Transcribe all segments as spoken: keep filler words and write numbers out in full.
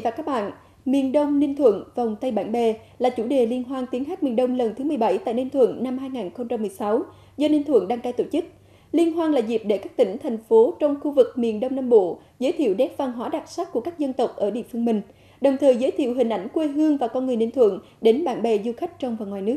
và các bạn, miền Đông Ninh Thuận, vòng tay bạn bè là chủ đề liên hoan tiếng hát miền Đông lần thứ mười bảy tại Ninh Thuận năm hai nghìn không trăm mười sáu do Ninh Thuận đăng cai tổ chức. Liên hoan là dịp để các tỉnh, thành phố trong khu vực miền Đông Nam Bộ giới thiệu nét văn hóa đặc sắc của các dân tộc ở địa phương mình, đồng thời giới thiệu hình ảnh quê hương và con người Ninh Thuận đến bạn bè du khách trong và ngoài nước.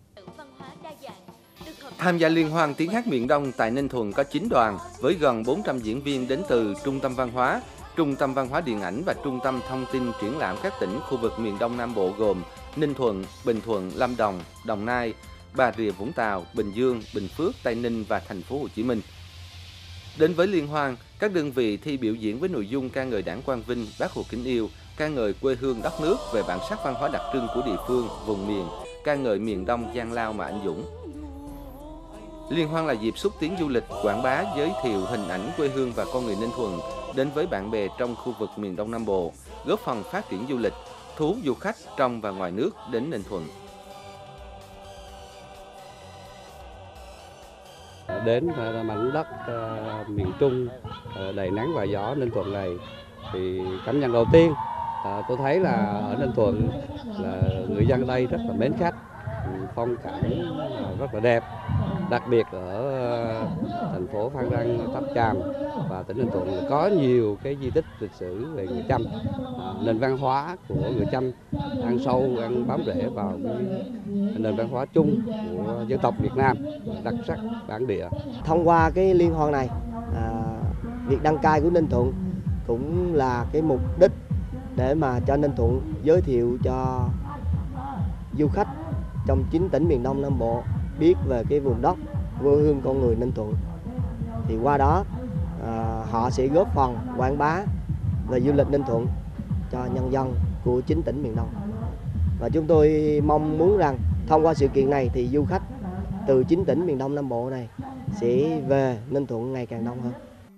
Tham gia liên hoan tiếng hát miền Đông tại Ninh Thuận có chín đoàn với gần bốn trăm diễn viên đến từ Trung tâm Văn hóa, Trung tâm Văn hóa Điện ảnh và Trung tâm Thông tin triển lãm các tỉnh khu vực miền Đông Nam Bộ gồm Ninh Thuận, Bình Thuận, Lâm Đồng, Đồng Nai, Bà Rịa Vũng Tàu, Bình Dương, Bình Phước, Tây Ninh và Thành phố Hồ Chí Minh. Đến với liên hoan, các đơn vị thi biểu diễn với nội dung ca ngợi Đảng Quang Vinh, Bác Hồ kính yêu, ca ngợi quê hương đất nước về bản sắc văn hóa đặc trưng của địa phương, vùng miền, ca ngợi miền Đông gian lao mà anh dũng. Liên hoan là dịp xúc tiến du lịch, quảng bá, giới thiệu hình ảnh quê hương và con người Ninh Thuận đến với bạn bè trong khu vực miền Đông Nam Bộ, góp phần phát triển du lịch, thu hút du khách trong và ngoài nước đến Ninh Thuận. Đến mảnh đất uh, miền Trung uh, đầy nắng và gió Ninh Thuận này thì cảm nhận đầu tiên uh, tôi thấy là ở Ninh Thuận là người dân đây rất là mến khách, phong cảnh uh, rất là đẹp. Đặc biệt ở uh, thành phố Phan Rang Tháp Chàm và tỉnh Ninh Thuận có nhiều cái di tích lịch sử về người Chăm, uh, nền văn hóa của người Chăm ăn sâu, ăn bám rễ vào cái nền văn hóa chung của dân tộc Việt Nam, đặc sắc bản địa. Thông qua cái liên hoan này, à, việc đăng cai của Ninh Thuận cũng là cái mục đích để mà cho Ninh Thuận giới thiệu cho du khách trong chín tỉnh miền Đông Nam Bộ biết về cái vùng đất quê hương con người Ninh Thuận. Thì qua đó à, họ sẽ góp phần quảng bá về du lịch Ninh Thuận cho nhân dân của chín tỉnh miền Đông. Và chúng tôi mong muốn rằng thông qua sự kiện này thì du khách từ chín tỉnh miền Đông Nam Bộ này sẽ về Ninh Thuận ngày càng đông hơn.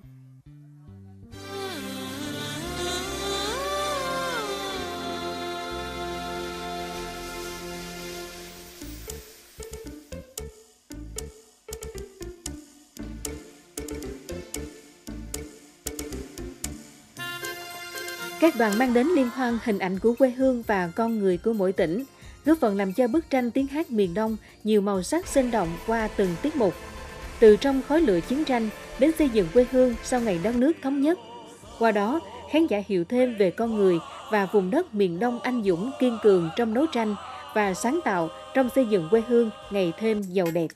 Các đoàn mang đến liên hoan hình ảnh của quê hương và con người của mỗi tỉnh, góp phần làm cho bức tranh tiếng hát miền Đông nhiều màu sắc sinh động qua từng tiết mục. Từ trong khói lửa chiến tranh đến xây dựng quê hương sau ngày đất nước thống nhất. Qua đó, khán giả hiểu thêm về con người và vùng đất miền Đông anh dũng kiên cường trong đấu tranh và sáng tạo trong xây dựng quê hương ngày thêm giàu đẹp.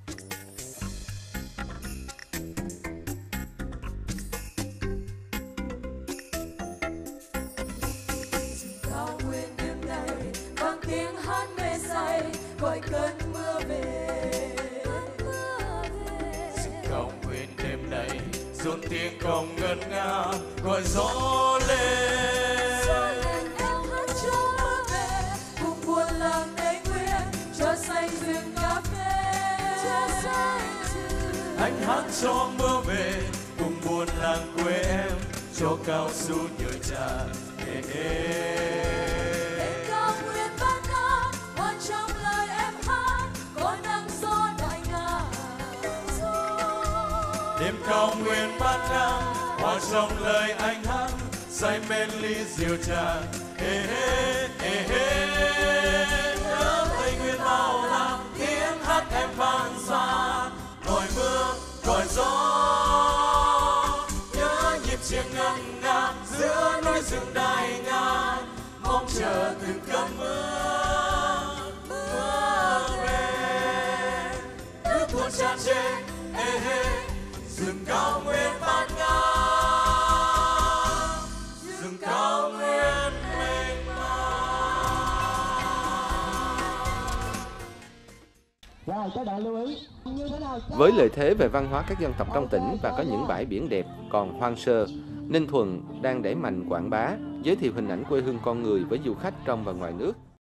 Gọi cơn mưa về, rừng cao nguyên đêm nay rộn tiếng cồng ngân nga gọi gió lên. Gió lên em hát cho mưa về, cùng buồn làng tây nguyên cho xanh rừng cà phê. Anh hát cho mưa về, cùng buồn làng quê em cho cao su nhựa trà. Hey, hey. Đêm cao nguyên bát ngát, hòa trong lời anh hát, say men ly rượu trà. Ê hê, ê hê, nhớ Tây Nguyên bao la, tiếng hát em vang xa. Gọi mưa, gọi gió, nhớ nhịp chiêng ngân nga giữa núi rừng đại ngàn, mong chờ từng cơn mưa, mưa về. Nước tuôn tràn trề, ê hê. Rừng cao nguyên bát ngát, rừng cao nguyên mênh mang. Với lợi thế về văn hóa các dân tộc trong tỉnh và có những bãi biển đẹp còn hoang sơ, Ninh Thuận đang đẩy mạnh quảng bá, giới thiệu hình ảnh quê hương con người với du khách trong và ngoài nước.